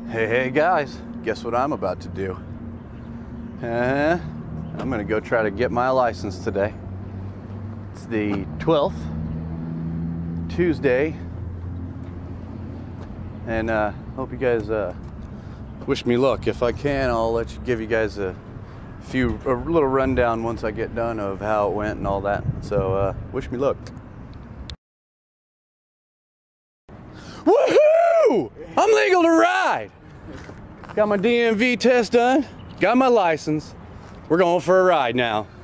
Hey guys, guess what I'm about to do? I'm gonna go try to get my license today. It's the 12th, Tuesday, and hope you guys wish me luck. If I can, I'll give you guys a little rundown once I get done of how it went and all that. So wish me luck. Woohoo! I'm legal to ride. Got my DMV test done, got my license. We're going for a ride now.